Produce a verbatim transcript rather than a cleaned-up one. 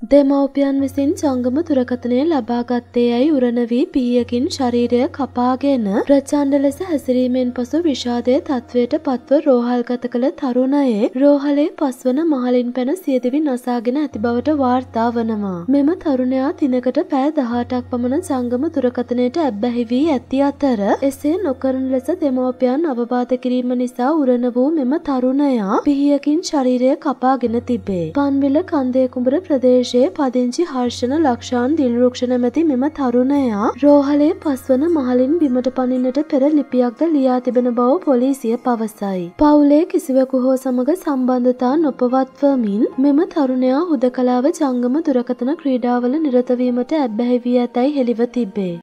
දෙමව්පියන් විසින් ජංගම දුරකථනය ලබාගත්තේ යයි උරණ වී පිහියකින් ශරීරය කපාගෙන ප්‍රචණ්ඩ ලෙස හැසිරීමෙන් පසු විෂාදයේ තත්වයට පත්ව රෝහල්ගත කළ තරුණයේ රෝහලේ පස්වන මහලින් පැන සියදිවි නසාගෙන ඇති බවට වාර්තා වනවා. මෙම තරුණයා දිනකට පැය දහඅටක් පමණ ජංගම දුරකථනයට ඇබ්බැහි වී ඇති අතර එසේ නොකරන ලෙස දෙමව්පියන් අවවාද කිරීම නිසා උරණ වූ මෙම තරුණයා පිහියකින් ශරීරය කපාගෙන තිබේ. පන්විල කන්දේ කුඹුර ප්‍රදේශ පදිංචි හර්ෂණ ලක්ෂාන් දිල්රුක්ෂ නැමැති මෙම තරුණයා රෝහලේ පස්වන මහලින් බිමට පනින්නට පෙර ලිපියක්ද ලියා තිබෙන බව පොලිසිය පවසයි. පවුලේ කිසිවෙකු හෝ සමග සම්බන්ධතා නොපවත්වමින් මෙම තරුණයා හුදකලාව ජංගම දුරකථන ක්‍රීඩාවල නිරත වීමට ඇබ්බැහි වී ඇතැයි හෙළිව තිබේ.